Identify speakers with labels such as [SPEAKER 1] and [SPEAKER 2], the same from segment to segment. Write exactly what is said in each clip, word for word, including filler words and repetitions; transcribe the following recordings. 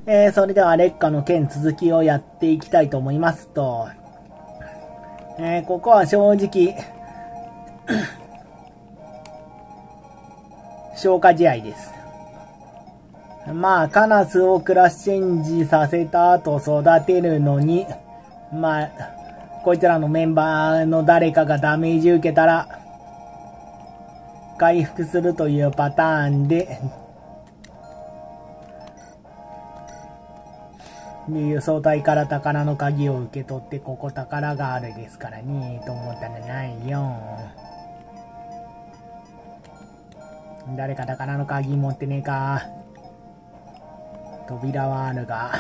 [SPEAKER 1] えー、それでは劣化の件続きをやっていきたいと思いますと、えー、ここは正直消化試合です。まあカナスをクラッシュチェンジさせた後育てるのに、まあこいつらのメンバーの誰かがダメージ受けたら回復するというパターンで、輸送隊から宝の鍵を受け取って、ここ宝があるですからねと思ったんじゃないよ。誰か宝の鍵持ってねえか。扉はあるが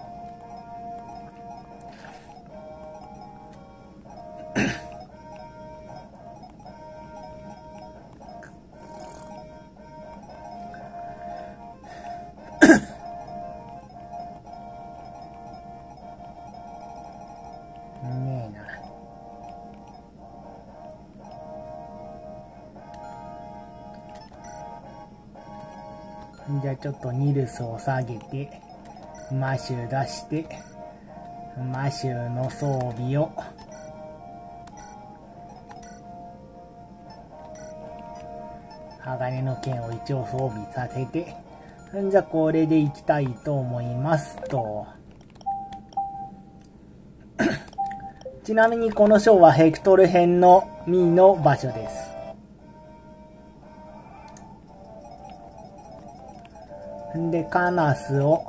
[SPEAKER 1] ねえな。じゃあちょっとニルスを下げてマシュ出して、マシュの装備を鋼の剣を一応装備させて、じゃあこれでいきたいと思いますとちなみにこの章はヘクトル編のミーの場所です。でカナスを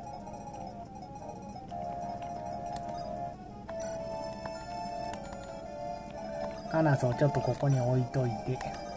[SPEAKER 1] カナスをちょっとここに置いといて、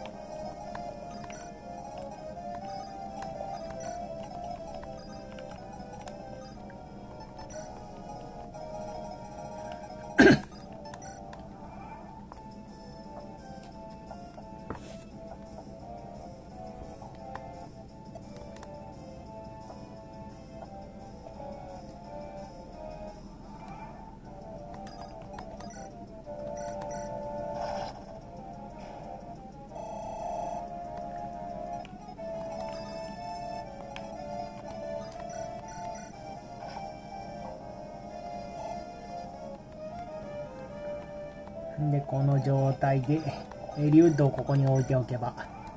[SPEAKER 1] でこの状態でエリウッドをここに置いておけば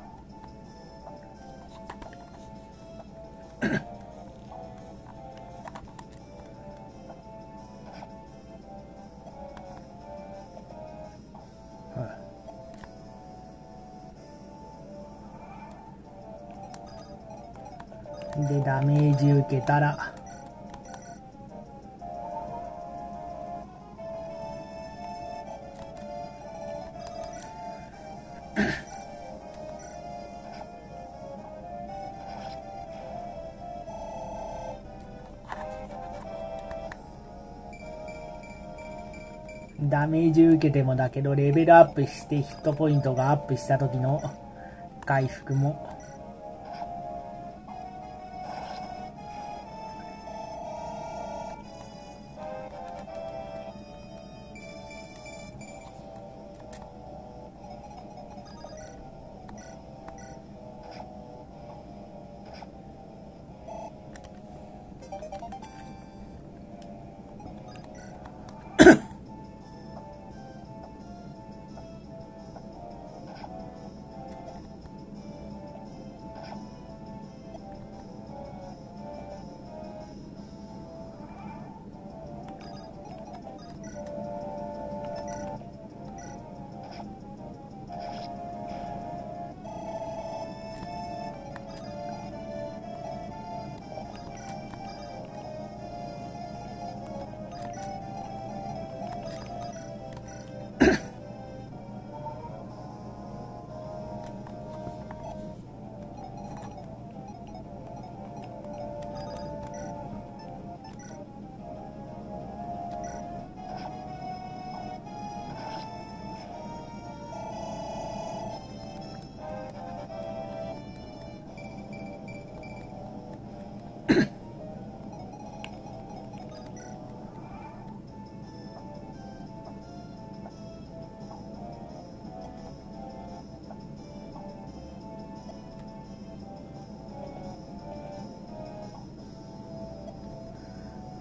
[SPEAKER 1] でダメージ受けたらダメージ受けてもだけどレベルアップしてヒットポイントがアップした時の回復も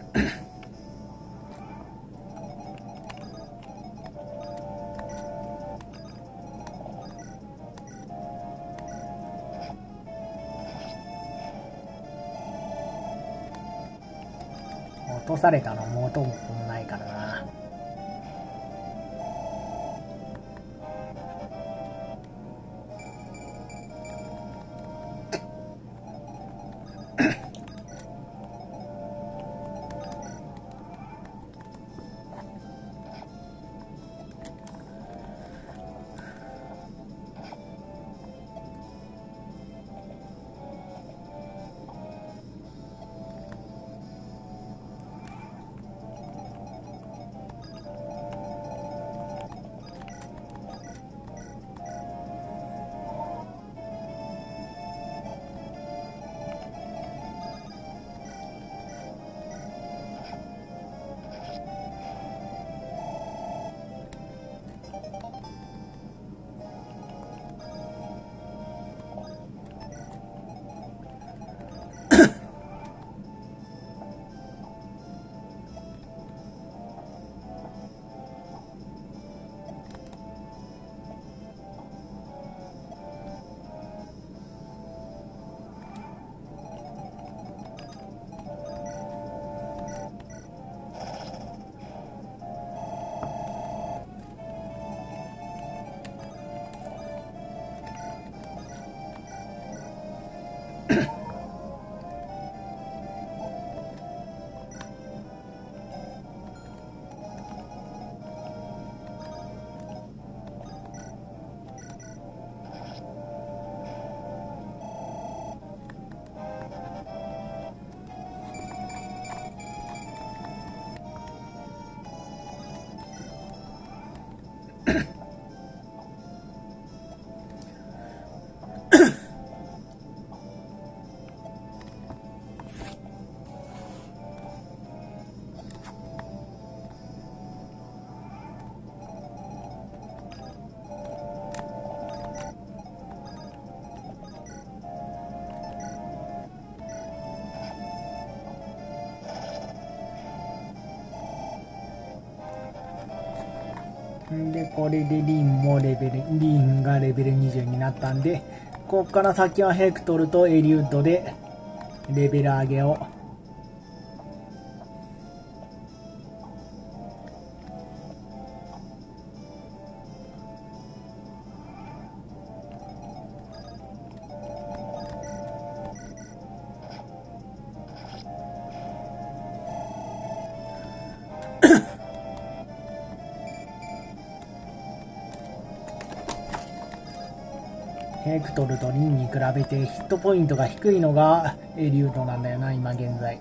[SPEAKER 1] 落とされたのも元も子もないからな。で、これでリンもレベル、リンがレベルにじゅうになったんで、こっから先はヘクトルとエリウッドでレベル上げを。ヘクトルとリンに比べてヒットポイントが低いのがエリウッドなんだよな、今現在。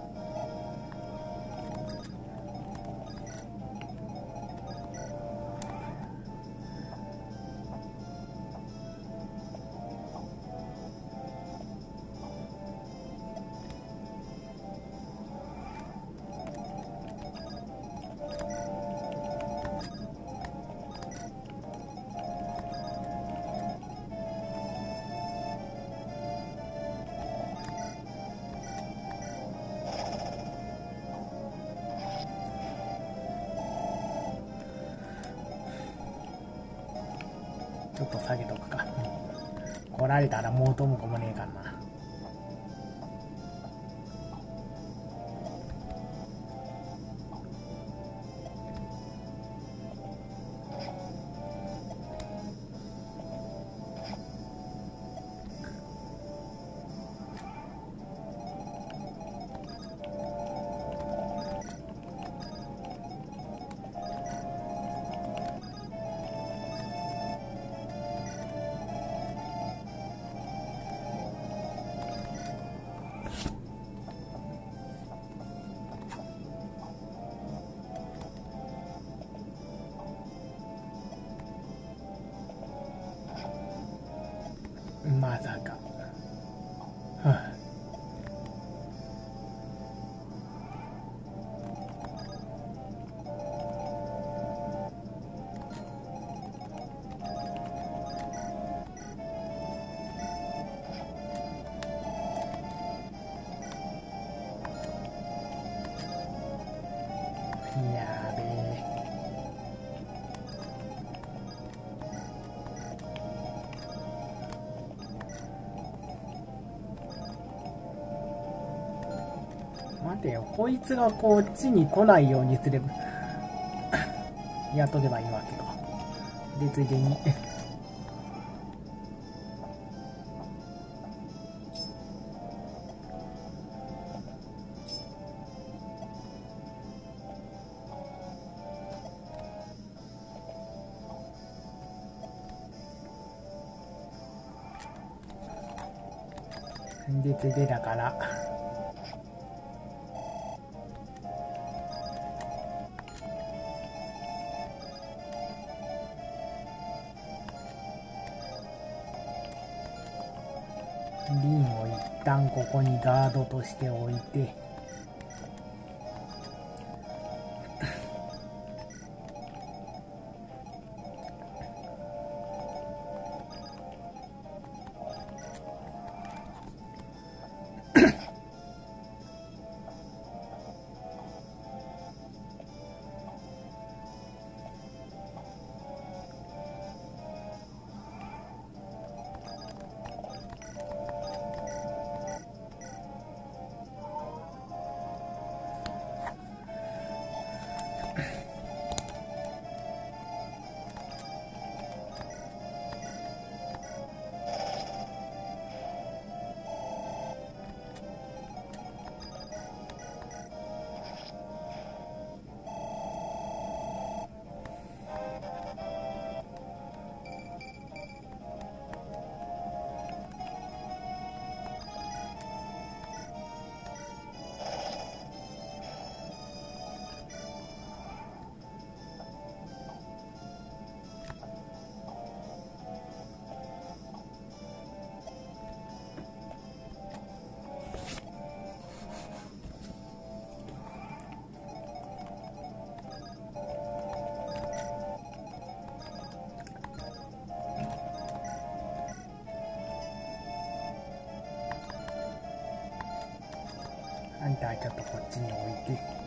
[SPEAKER 1] ちょっと下げとくか。来られたらもうともこもねえかんな。 待てよ、こいつがこっちに来ないようにすればやっとけばいいわけか。で、ついでにで、ついでだからリンを一旦ここにガードとしておいて、あんたはちょっとこっちに置いて、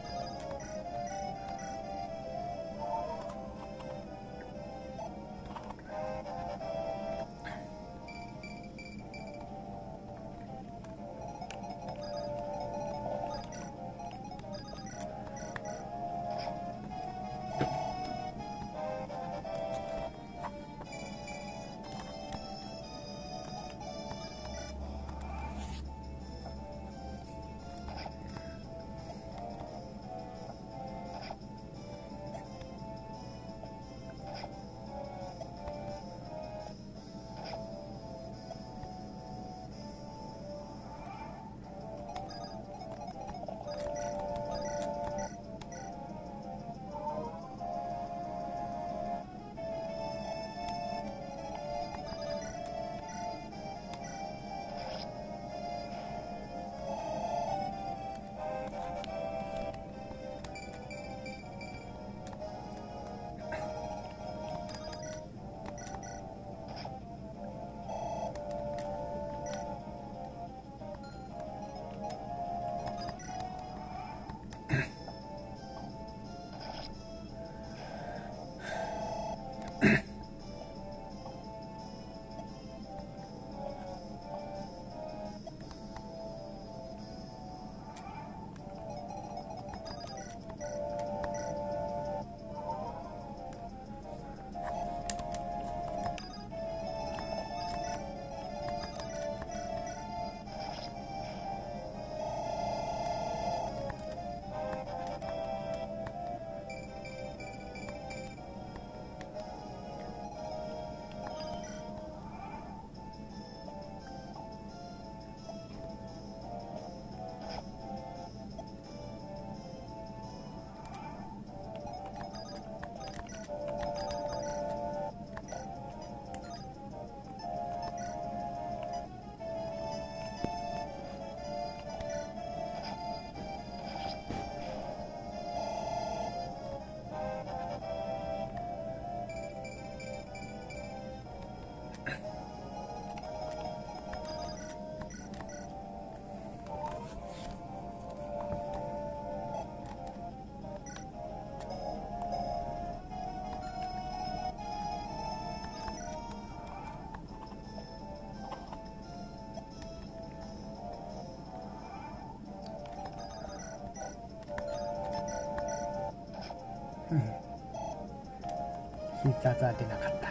[SPEAKER 1] うん、必殺は出なかった。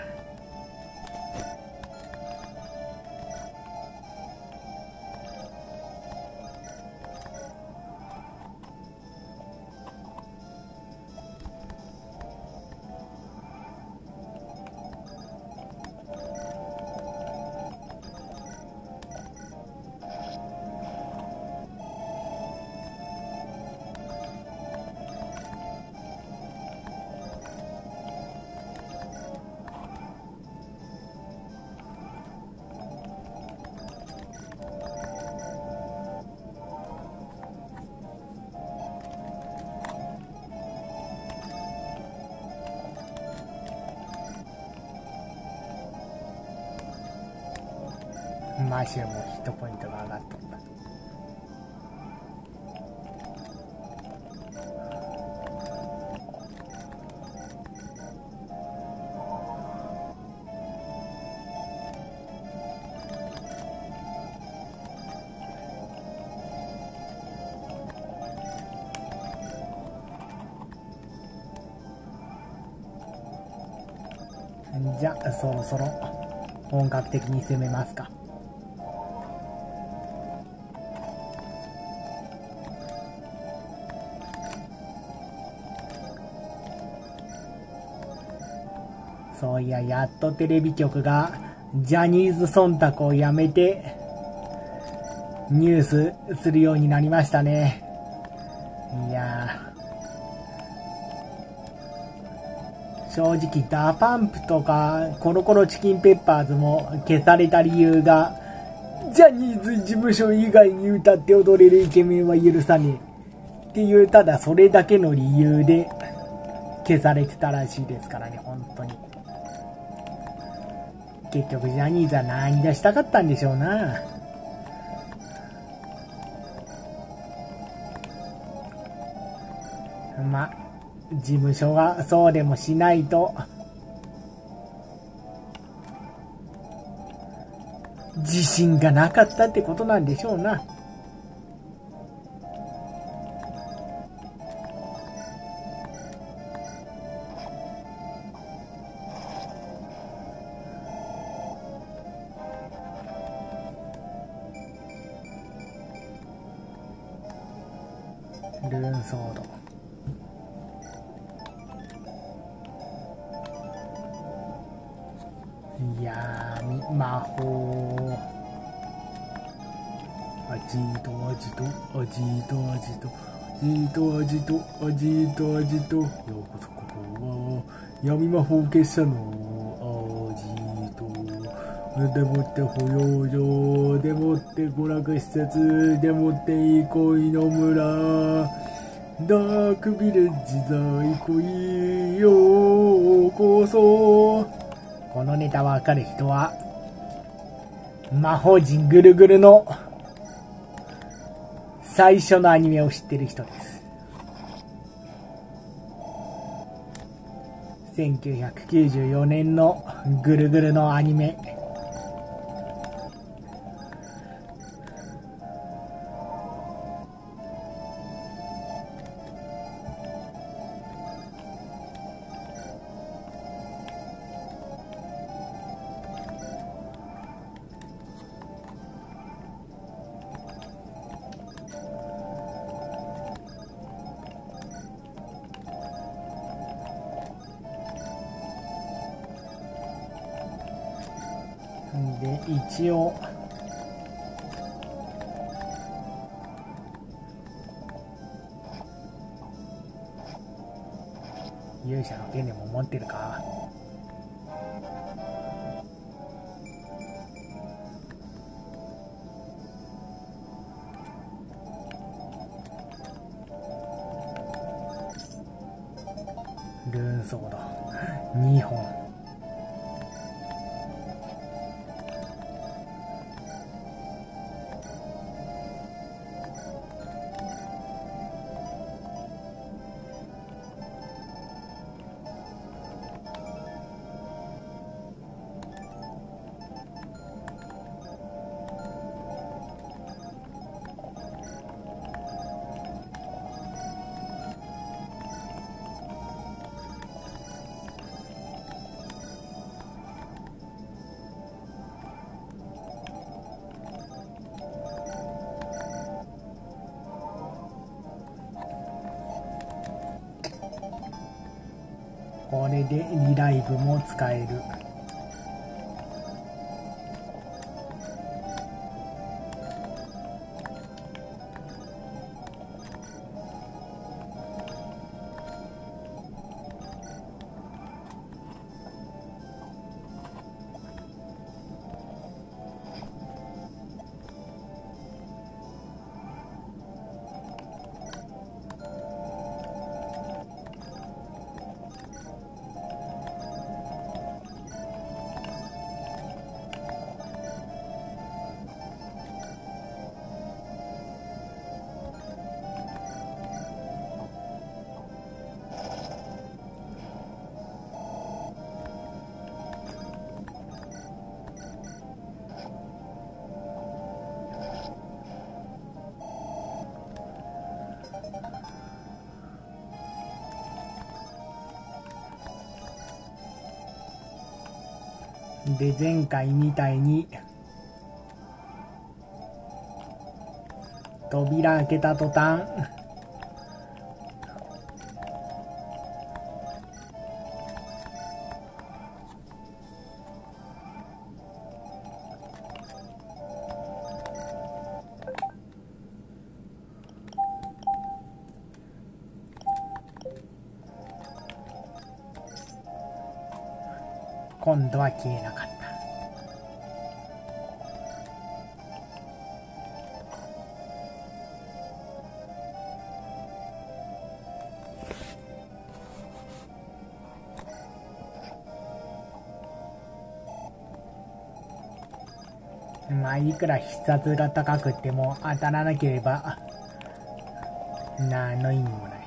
[SPEAKER 1] マシューもヒットポイントが上がっとんだ。じゃあそろそろ本格的に攻めますか。そういや、やっとテレビ局がジャニーズ忖度をやめてニュースするようになりましたね。いやー、正直ダパンプとかコロコロチキンペッパーズも消された理由が、ジャニーズ事務所以外に歌って踊れるイケメンは許さねえっていう、ただそれだけの理由で消されてたらしいですからね。本当に結局ジャニーズは何がしたかったんでしょうな。ま、事務所がそうでもしないと自信がなかったってことなんでしょうな。ルーンソード、いやー、魔法、アジートアジトアジートアジトアジートアジトアジートアジト、ようこそここは闇魔法結社のアジートでもって保養所でもって娯楽施設でもって憩いの村、ダークビレッジ在庫へようこそ。このネタわかる人は魔法陣ぐるぐるの最初のアニメを知ってる人です。せんきゅうひゃくきゅうじゅうよねんのぐるぐるのアニメ。で一応勇者の剣でも持ってるか。ルーンソードにほん。 これでリライブも使える。で、前回みたいに扉開けた途端今度は消えなかった。まあいくら必殺が高くっても当たらなければ何の意味もない。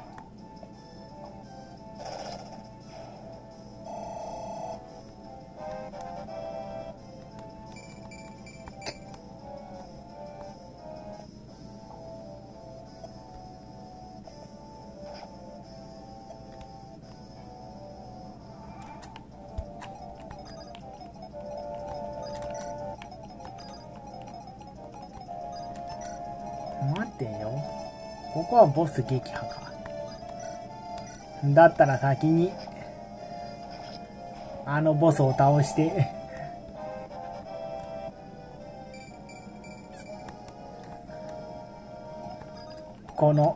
[SPEAKER 1] 待ってよ。ここはボス撃破か。だったら先にあのボスを倒してこの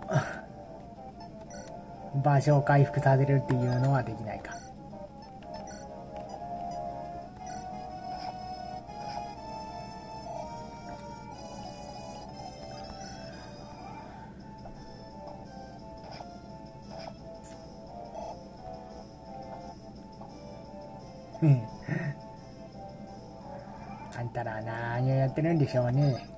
[SPEAKER 1] 場所を回復させるっていうのはできないか。あんたら何をやってるんでしょうね。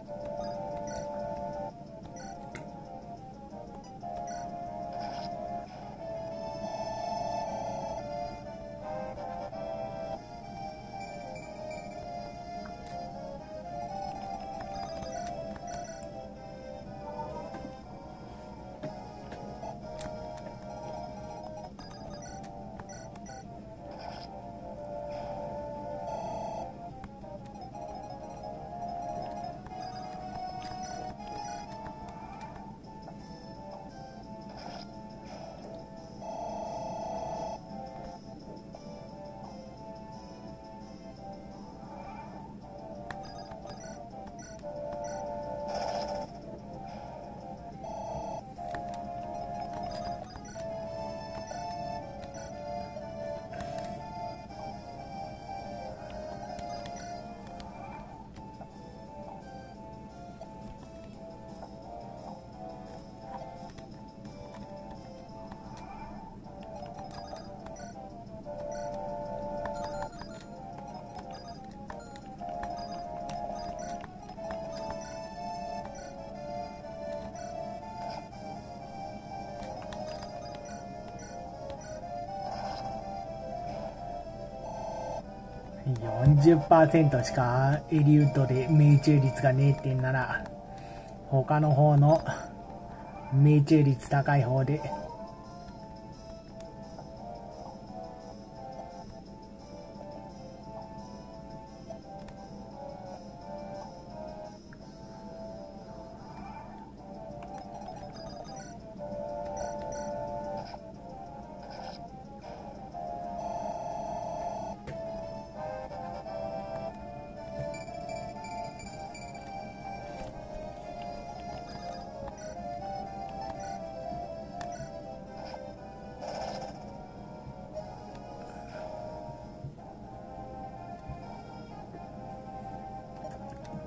[SPEAKER 1] よんじゅっパーセント しかエリウッドで命中率がねえってんなら他の方の命中率高い方で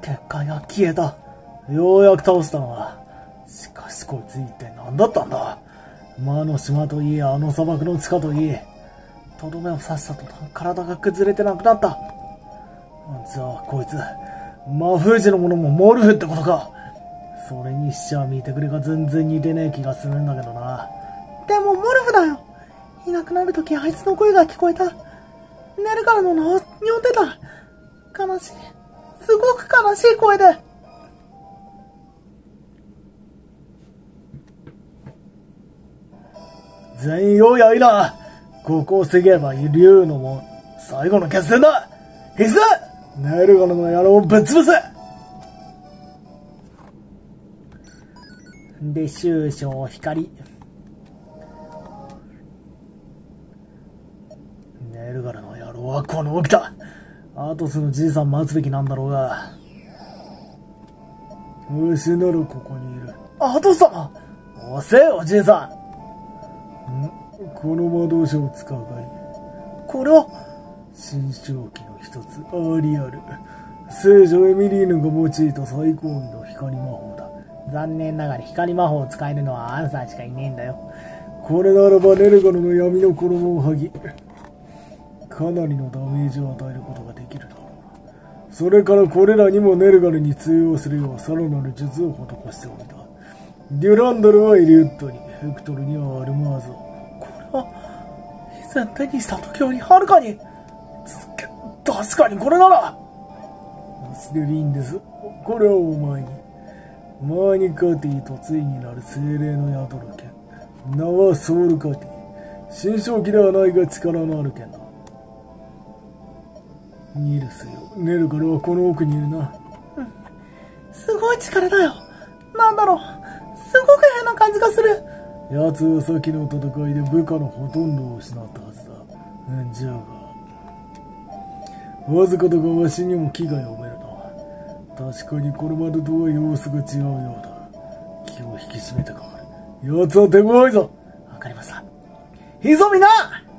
[SPEAKER 1] 結界が消えた。ようやく倒したのは。しかしこいつ一体何だったんだ。魔の島といえ、あの砂漠の地下といえ、とどめを刺した途端体が崩れてなくなった。じゃあこいつ、魔封じのものもモルフってことか。それにしちゃ見てくれが全然似てねえ気がするんだけどな。でもモルフだよ。いなくなるときあいつの声が聞こえた。寝るからの名を呼んでた。悲しい。すごく悲しい声で。全員ようやいな。ここを防げば竜のも最後の決戦だ。必須ネルガノの野郎をぶっ潰せ。で、終章光。ネルガノの野郎はこの起きた。アトスのじいさん待つべきなんだろうが。牛ならここにいる。アトス様遅えおじいさん。んこの魔導書を使うがいい。これは新正気の一つ、アリアル。聖女エミリーヌが用いた最高位の光魔法だ。残念ながら光魔法を使えるのはアンさんしかいねえんだよ。これならばネルガノの闇の衣を剥ぎ、かなりのダメージを与えることができるだろう。それからこれらにもネルガノに通用するようさらなる術を施しておいた。デュランドルはイリュットに、ヘクトルにはアルマーゾ。これは以前手にした時よりはるかに。確かにこれならステリンです。これはお前に。マーニカティとついになる精霊の宿る剣。名はソウルカティ。新正気ではないが力のある剣だ。ニルスよ、ネルガルはこの奥にいるな。うん。すごい力だよ。なんだろう。すごく変な感じがする。奴は先の戦いで部下のほとんどを失ったはずだ。うん、じゃが。わずかだがわしにも危害を埋めるな。確かにこれまでとは様子が違うようだ。気を引き締めてかかる。奴は手強いぞ。わかりました。いいぞみんな。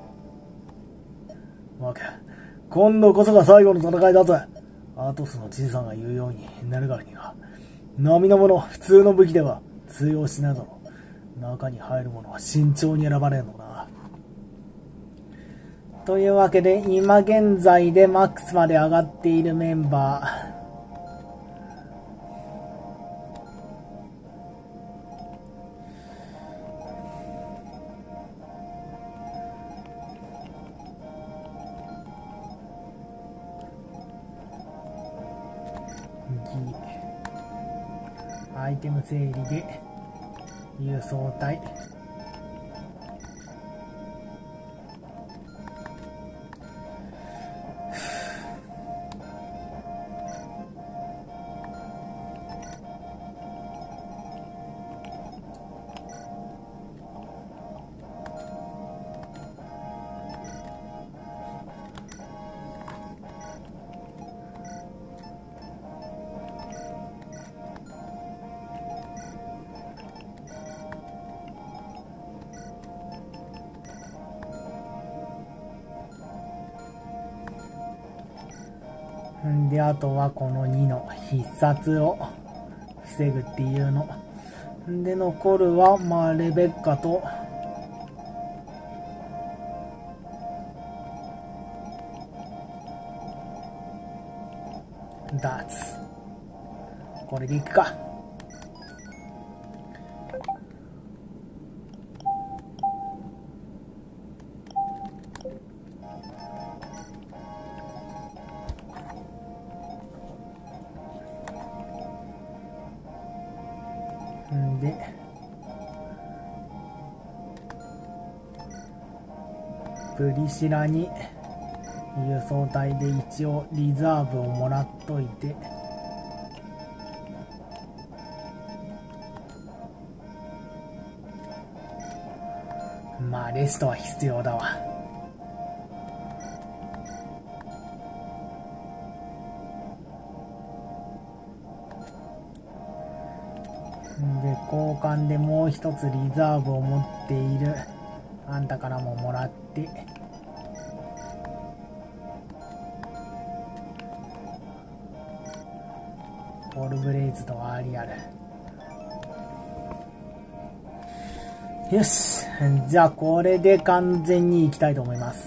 [SPEAKER 1] わけ。今度こそが最後の戦いだぜ。アトスのじいさんが言うように、ネルガルには、並のもの、普通の武器では通用しないだろう。中に入るものは慎重に選ばれるのな。というわけで、今現在でマックスまで上がっているメンバー。アイテム整理で輸送隊。んで、あとはこのにの必殺を防ぐっていうの。んで、残るは、まあ、レベッカと、ダーツ。これでいくか。んで、プリシラに輸送隊で一応リザーブをもらっといて、まあレストは必要だわ。で、交換でもう一つリザーブを持っているあんたからももらって、 オルブレイズとアリアル。よし。じゃあ、これで完全に行きたいと思います。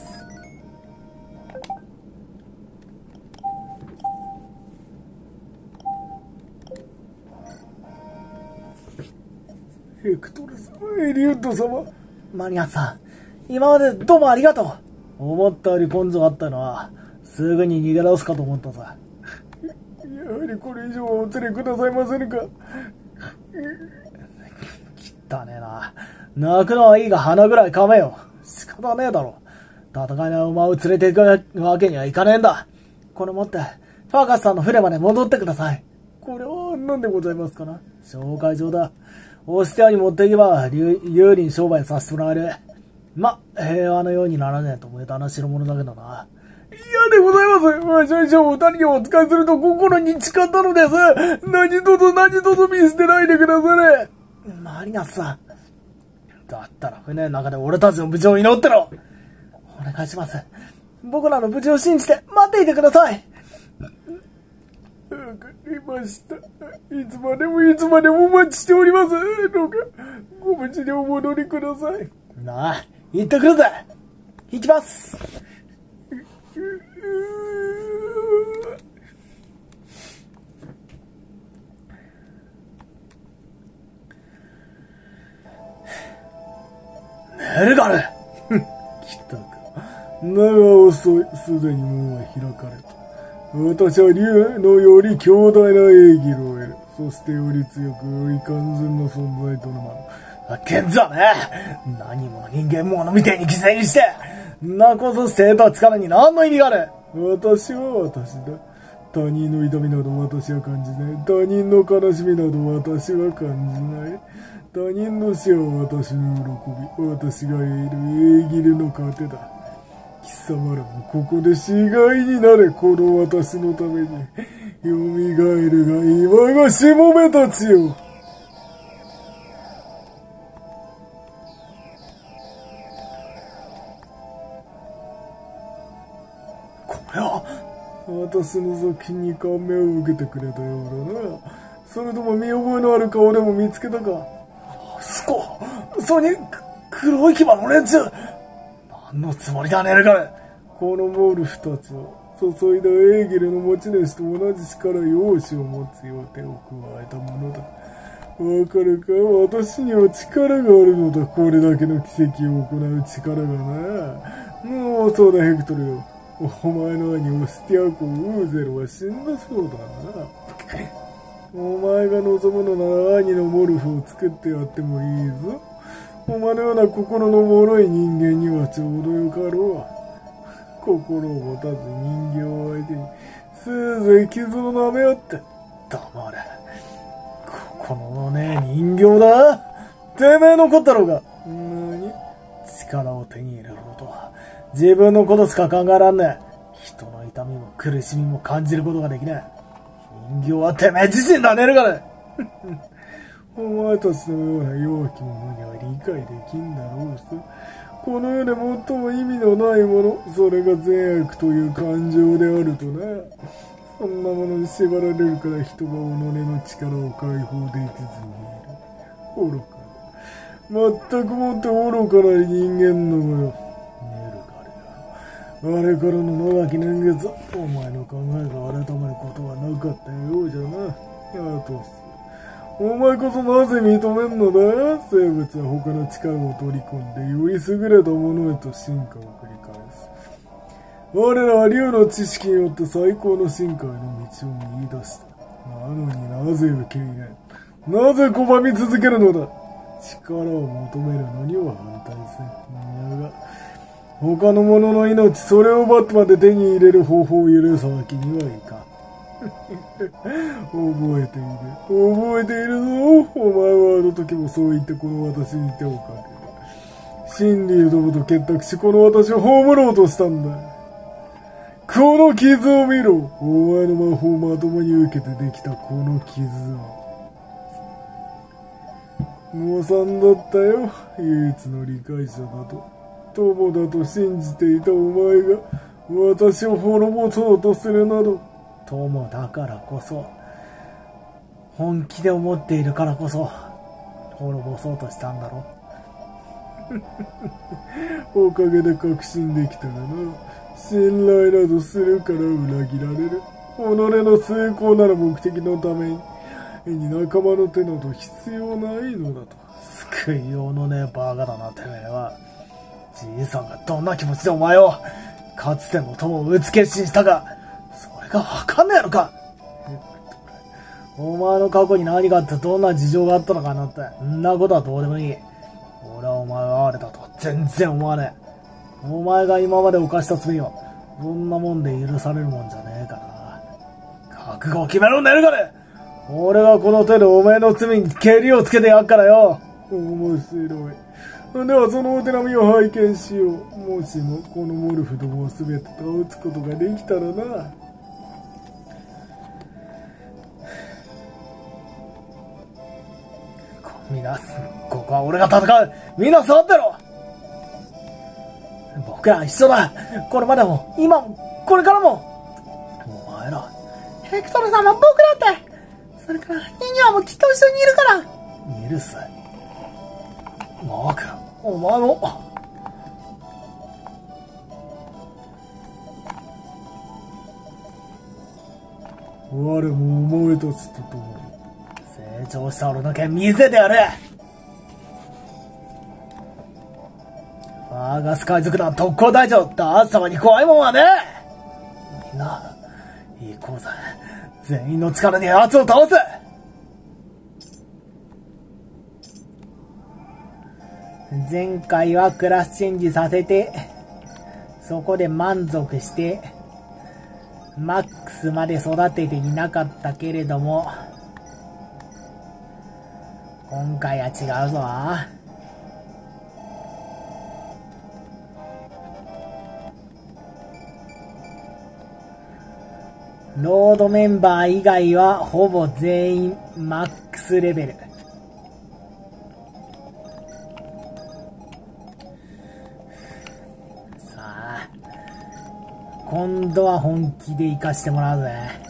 [SPEAKER 1] ヘクトル様、エリウッド様。マリアさん、今までどうもありがとう。思ったより根性あったのは、すぐに逃げ出すかと思ったさ。やはりこれ以上はお連れくださいませぬか。汚ねえな。泣くのはいいが鼻ぐらい噛めよ。仕方ねえだろ。戦いの馬を連れて行くわけにはいかねえんだ。これ持って、ファーガスさんの船まで戻ってください。これは何でございますかな。紹介状だ。オスティアに持っていけば有利に商売させてもらえる。ま、平和のようにならねえと無駄な代物だけどな。嫌でございます。少々お二人にお使いすると心に誓ったのです。何とぞ何とぞ見捨てないでくだされ。マリナスさん。だったら船の中で俺たちの無事を祈ってろ。お願いします。僕らの無事を信じて待っていてください。わかりました。いつまでもいつまでもお待ちしております。どうかご無事にお戻りください。なあ、行ってくるぜ。行きます。エルガル。来たか。だが遅い。すでに門は開かれた。私は竜のより強大な英義を得る。そしてより強くより完全な存在となる。賢者ね。何も人間ものみてえに犠牲にして。なこそ生徒は力に何の意味がある。私は私だ。他人の痛みなど私は感じない。他人の悲しみなど私は感じない。他人の死は私の喜び。私が得る英義の糧だ。貴様らもここで死骸になれ。この私のために。蘇るが今がしもべたちよ。これは私の作品に感銘を受けてくれたようだな。それとも見覚えのある顔でも見つけたか。スコ、それに黒い牙の連中。何のつもりだね、エルガル。このモルフたちは注いだエーゲルの持ち主と同じ力容姿を持つよう手を加えたものだ。わかるか。私には力があるのだ。これだけの奇跡を行う力がな。もうそうだ、ヘクトルよ。お前の兄オスティア公ウーゼロは死んだそうだな。お前が望むのなら兄のモルフを作ってやってもいいぞ。お前のような心の脆い人間にはちょうどよかろう。心を持たず人形を相手にせいぜい傷の舐め合って黙れ。心のねえ人形だ。てめえのこったろうが。何、力を手に入れることは自分のことしか考えらんねえ。人の痛みも苦しみも感じることができない。人形はてめえ自身だね、エルガル。お前たちのような弱き者には理解できんだろうし、この世で最も意味のないもの、それが善悪という感情であるとな。そんなものに縛られるから人が己の力を解放できずにいる。愚かだ。全くもって愚かな人間のもよ。あれからの長き年月、お前の考えが改めることはなかったようじゃな。あと、お前こそなぜ認めんのだ。生物は他の力を取り込んでより優れたものへと進化を繰り返す。我らは竜の知識によって最高の進化への道を見出した。なのになぜ受け入れん。なぜ拒み続けるのだ。力を求めるのには反対せん。だが他の者の命、それを奪ってまで手に入れる方法を許すわけにはいかん。覚えている。覚えているぞ。お前はあの時もそう言ってこの私に手をかける。真理どもと結託しこの私を葬ろうとしたんだ。この傷を見ろ。お前の魔法をまともに受けてできたこの傷を。誤算だったよ。唯一の理解者だと。友だと信じていたお前が私を滅ぼそうとするなど。友だからこそ本気で思っているからこそ滅ぼそうとしたんだろ。
[SPEAKER 2] おかげで確信できたがな。信頼などするから裏切られる。己の崇高なる目的のために仲間の手など必要ないのだと。
[SPEAKER 1] 救いようのねえバカだなてめえは。じいさんがどんな気持ちでお前をかつての友を打ち消しにしたか、それがわかんねえのか。お前の過去に何があってどんな事情があったのかなんて、んなことはどうでもいい。俺はお前が哀れだとは全然思わねえ。お前が今まで犯した罪はそんなもんで許されるもんじゃねえからな。覚悟を決めろんねえかね。俺がこの手でお前の罪にケリをつけてやっからよ。
[SPEAKER 2] 面白い。ではそのお手並みを拝見しよう。もしもこのモルフどもを全て倒すことができたらな。
[SPEAKER 1] みんな、ここは俺が戦う。みんな触ってろ。僕ら一緒だ。これまでも、今も、これからも。お前ら。ヘクトル様、僕だって。それから、ニニワもきっと一緒にいるから。ミルス。マーク、お前も。
[SPEAKER 2] 我もお前たちと共に。
[SPEAKER 1] 成長した俺の剣見せてやる。ファーガス海賊団特攻隊長ダース様に怖いもんはね。みんな行こうぜ。全員の力で奴を倒す。前回はクラスチェンジさせてそこで満足してマックスまで育てていなかったけれども、今回は違うぞ。ロードメンバー以外はほぼ全員マックスレベル。さあ、今度は本気で生かしてもらうぜ。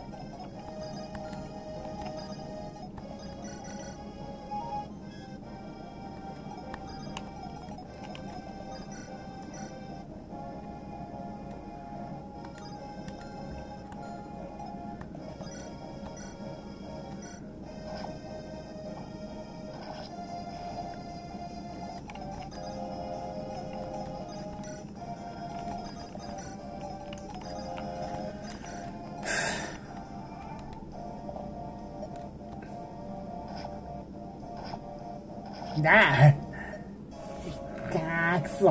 [SPEAKER 1] だあ、かーくそ。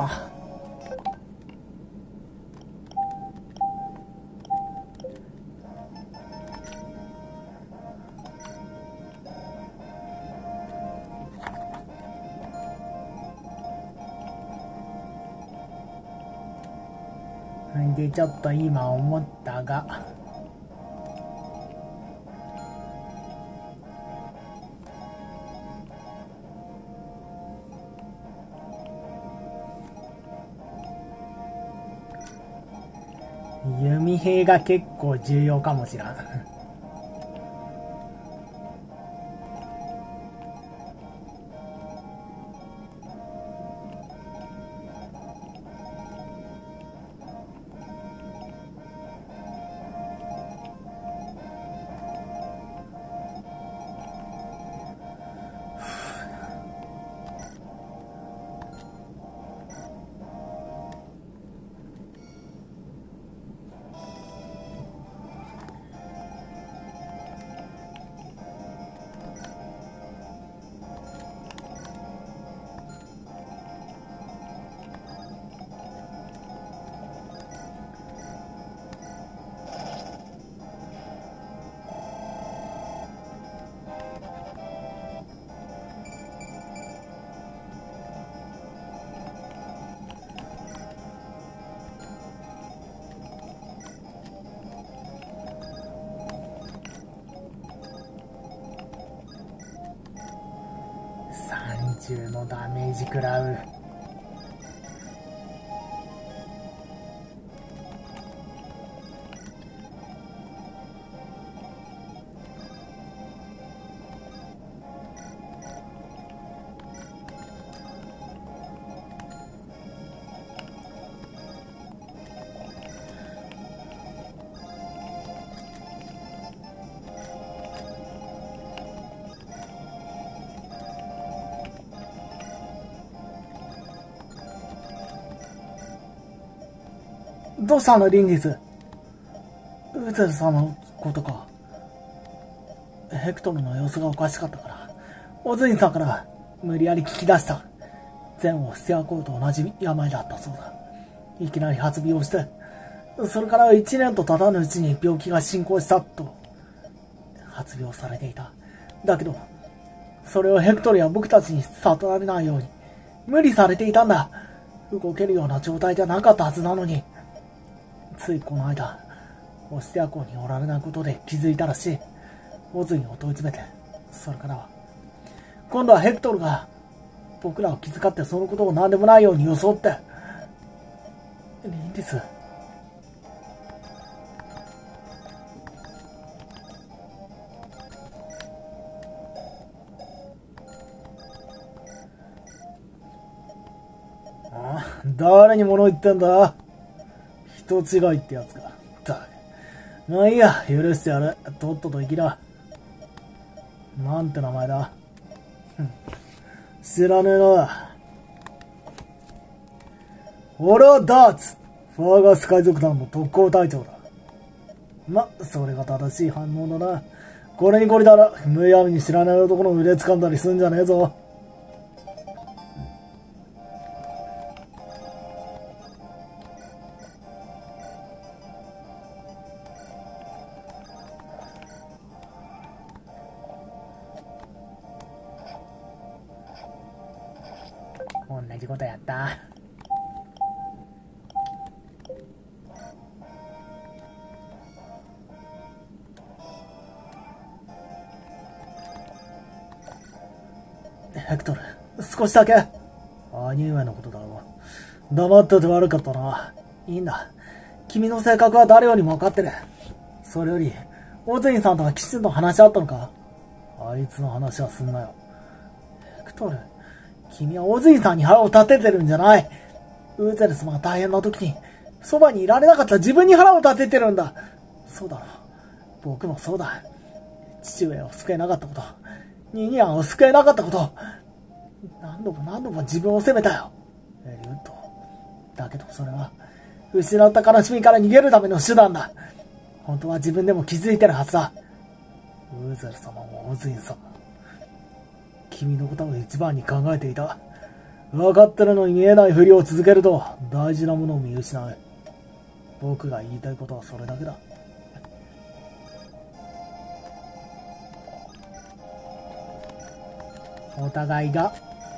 [SPEAKER 1] でちょっと今思ったが、弓兵が結構重要かもしらん。さんじゅうのダメージ食らう。 どうしたのリンディス。ウゼル様のことか。ヘクトルの様子がおかしかったから、オズインさんから無理やり聞き出した。善を捨てこうと同じ病だったそうだ。いきなり発病して、それから一年と経たぬうちに病気が進行したと発病されていた。だけど、それをヘクトルや僕たちに悟られないように無理されていたんだ。動けるような状態じゃなかったはずなのに、ついこの間、オステア公におられないことで気づいたらしい。オズインを問い詰めて、それからは、今度はヘクトルが僕らを気遣ってそのことを何でもないように装って。リンディス。ああ、誰に物言ってんだ。人違いってやつか。だ。まあいいや、許してやる。とっとと生きな。なんて名前だ。知らねえな。俺はダーツ。ファーガス海賊団の特攻隊長だ。ま、それが正しい反応だな。これにこれだら、むやみに知らない男の腕掴んだりすんじゃねえぞ。同じことやった。ヘクトル、少しだけ。兄上のことだろう。黙ってて悪かったな。いいんだ。君の性格は誰よりも分かってる。それより、オズインさんとはきちんと話し合ったのか？あいつの話はすんなよ。ヘクトル、君はオズインさんに腹を立ててるんじゃない。ウーゼル様が大変な時に、そばにいられなかった自分に腹を立ててるんだ。そうだろう。僕もそうだ。父上を救えなかったこと。ニニアンを救えなかったこと。何度も何度も自分を責めたよ。エリウッド。だけどそれは、失った悲しみから逃げるための手段だ。本当は自分でも気づいてるはずだ。ウーゼル様もオズイン様も。君のことを一番に考えていた。分かってるのに見えないふりを続けると大事なものを見失う。僕が言いたいことはそれだけだ。お互いが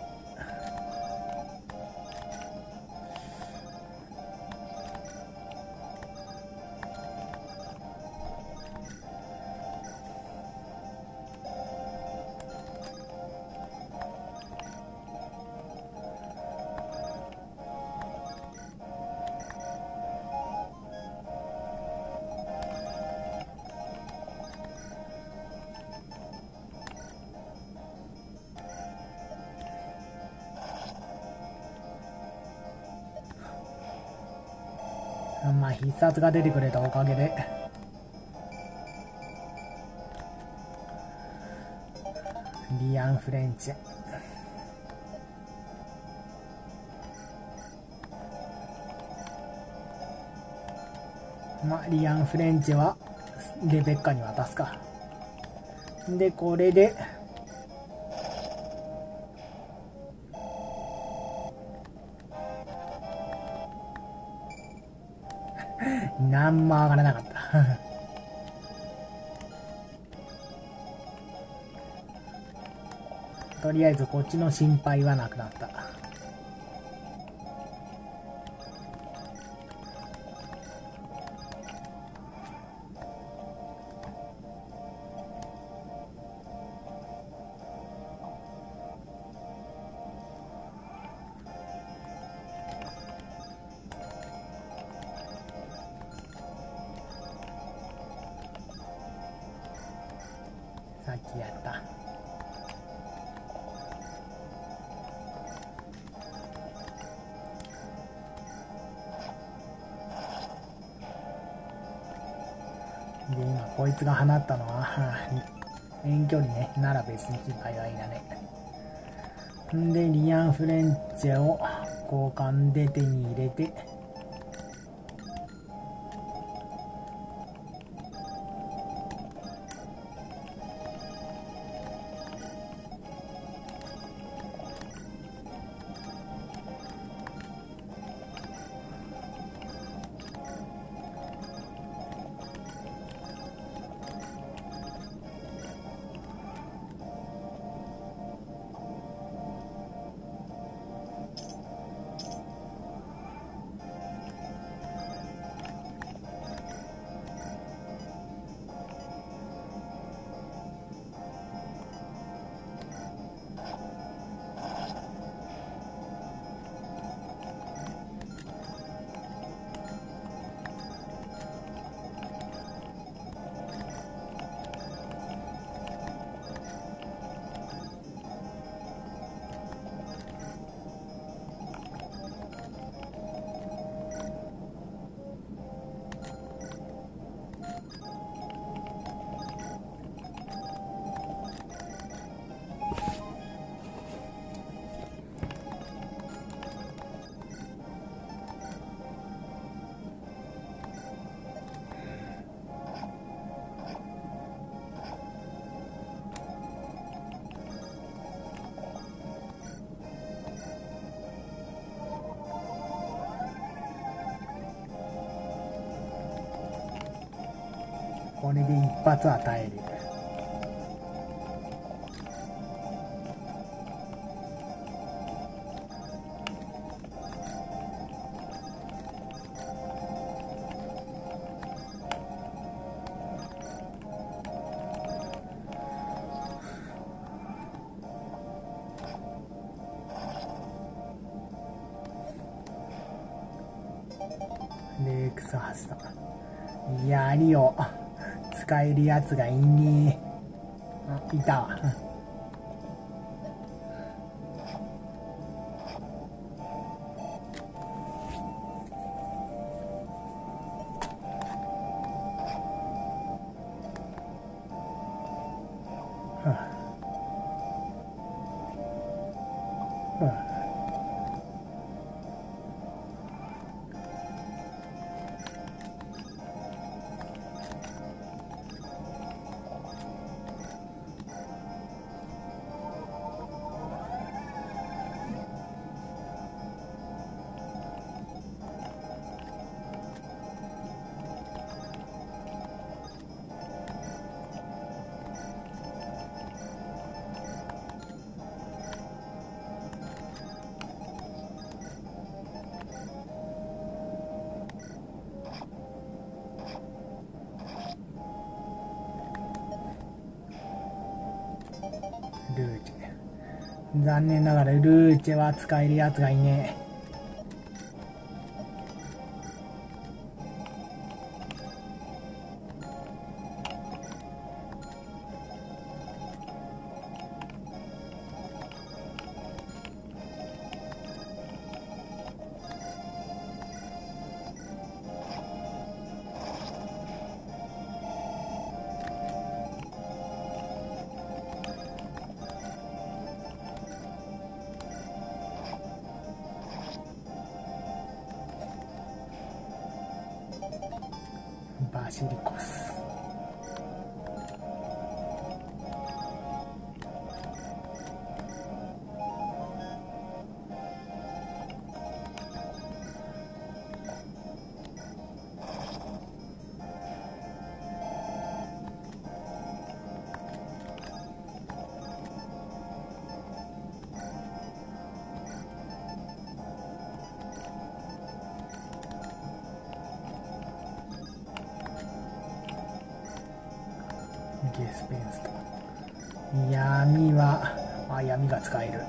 [SPEAKER 1] まあ必殺が出てくれたおかげでリアン・フレンチェ、まあリアン・フレンチェはレベッカに渡すか。でこれで何も上がらなかったとりあえずこっちの心配はなくなった。さっきやった。で今こいつが放ったのは遠距離ね、なら別に心配はいらねえ。んでリアン・フレンチェを交換で手に入れて、 これで一発与える。レイクスハスター。槍を使えるやつがいねえ。あ、いたわ。ルーチェ。残念ながらルーチェは使えるやつがいねえ。バシリコス。ゲスペンスト。闇は、あ、闇が使える。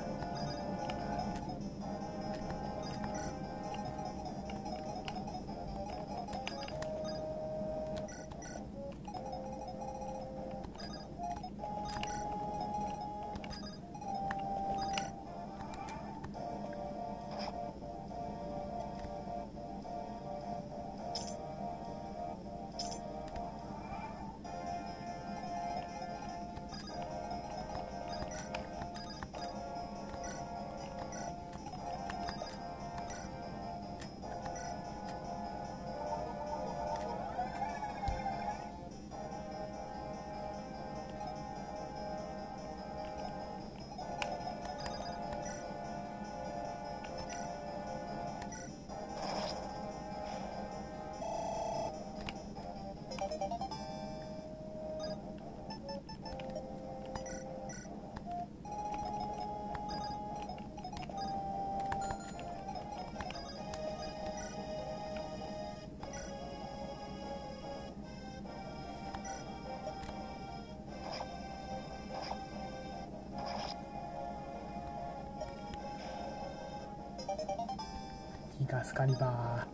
[SPEAKER 1] ギガスカリバ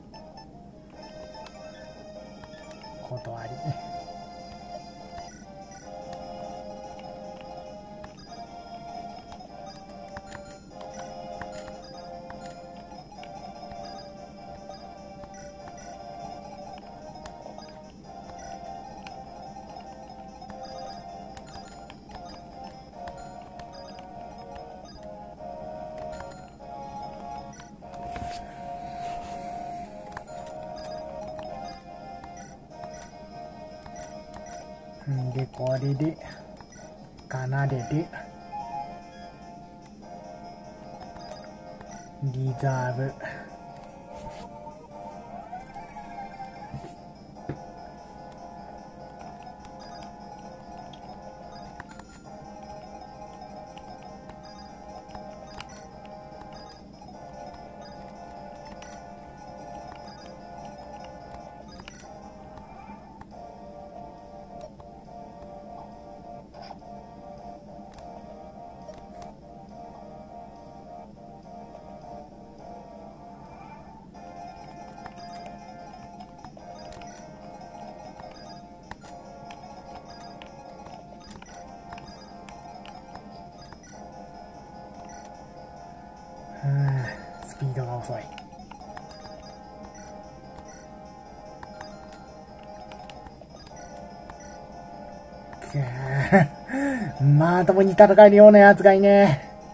[SPEAKER 1] ー。断り。で、これで、奏でて、リザーブ。 ピードが遅い。くーまともに戦えるようなやつがいねえ。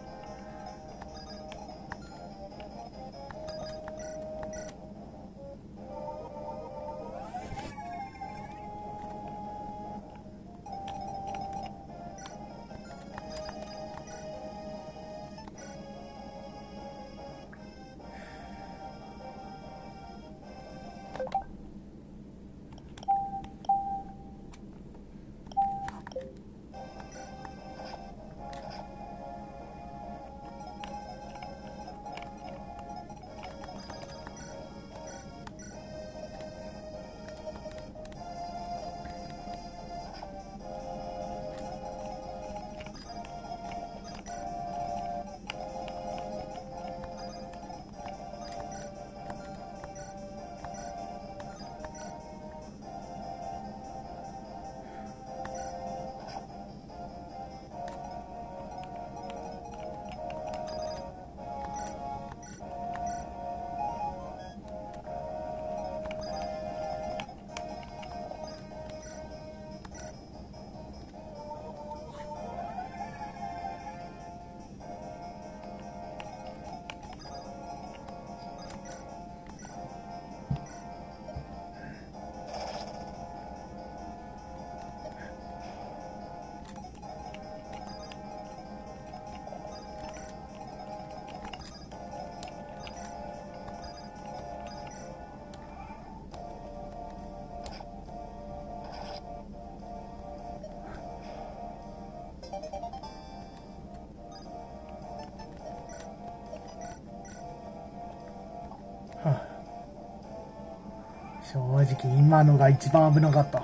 [SPEAKER 1] 正直今のが一番危なかった。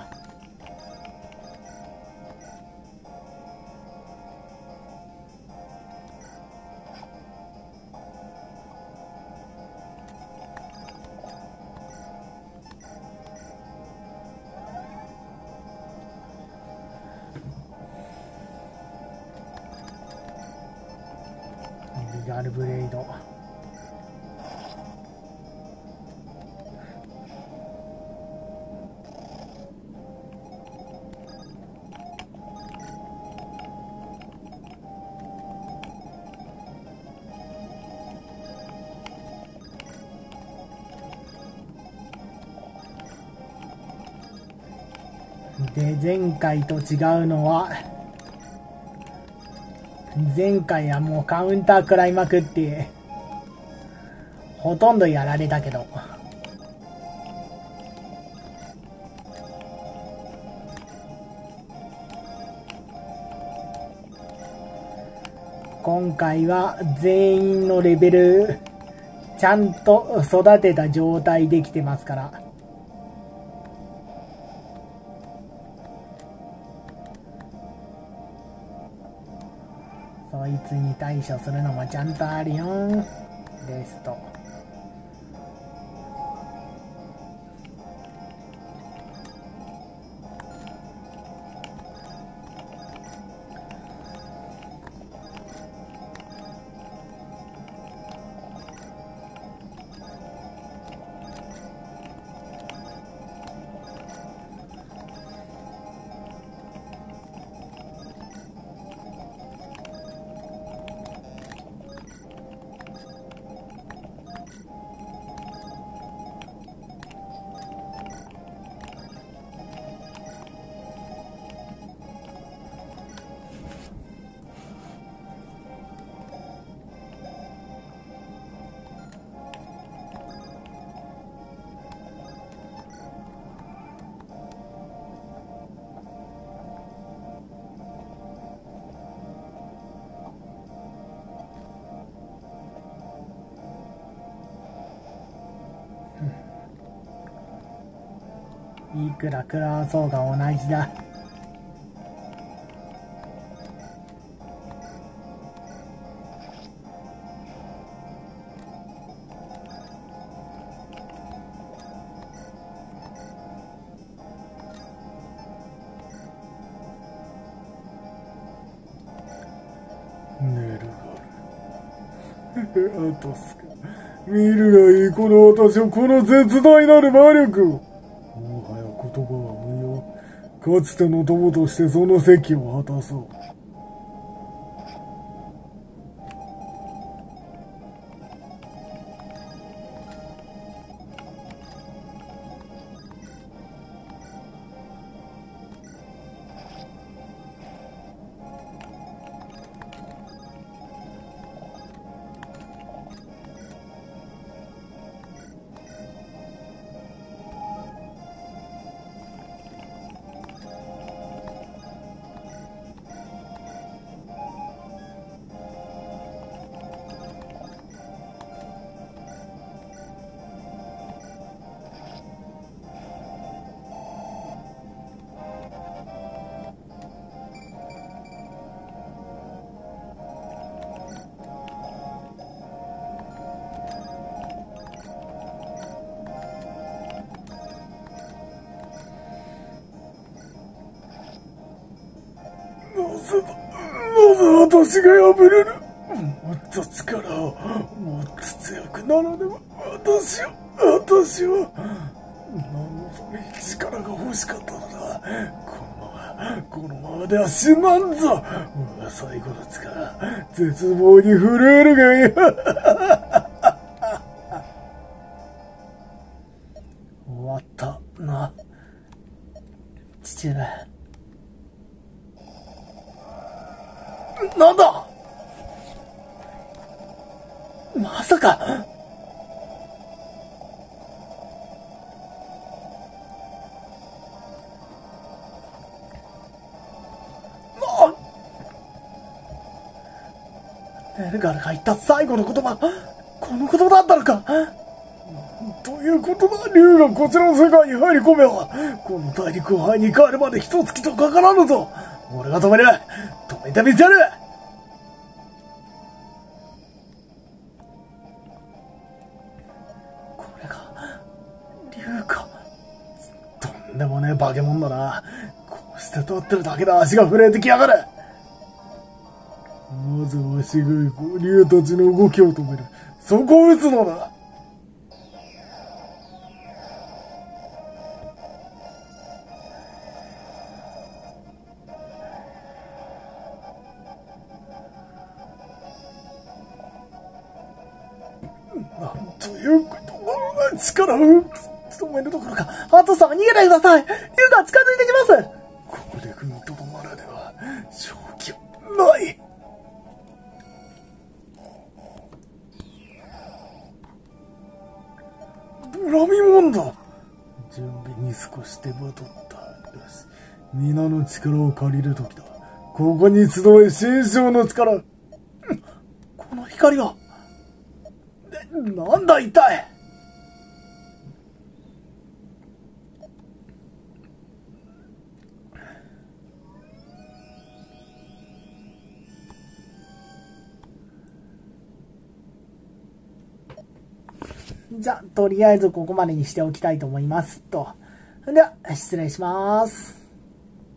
[SPEAKER 1] リガルブレイド。で、前回と違うのは、前回はもうカウンター食らいまくって、ほとんどやられたけど、今回は全員のレベル、ちゃんと育てた状態できてますから、そいつに対処するのもちゃんとあるよ。レスト。いくら食らわそうが同じだ。
[SPEAKER 2] 寝るがある。あと少し。 見るがいい、この私を、この絶大なる魔力を。もはや言葉は無用。かつての友としてその責を果たそう。なぜだ、なぜ私が破れる。もっと力を、もっと強くならねば。私は、私は、何のために力が欲しかったのだ。このまま、このままでは死なんぞ。俺は最後の力、絶望に震えるがいい。終わったな、父上。なんだ、まさか。エルガルが言った最後の言葉、この言葉だったのか。どういうことだ。竜がこちらの世界に入り込めば、この大陸を灰に変えるまで一月とかからぬぞ。俺が止める。止めてみせる。これが竜か。とんでもねえ化け物だな。こうして立ってるだけで足が震えてきやがる。まずわしが行こう。竜たちの動きを止める。そこを撃つのだ。なんということだろうな。力を止めるどころか、ハト様逃げてください。竜が近づいてきます。ここで踏みとどまらでは勝機はない。恨みもんだ。準備に少し手間取った。よし、皆の力を借りる時だ。ここに集え、神将の力。この光はなんだ一体。じゃあ、とりあえずここまでにしておきたいと思いますと。では、失礼します。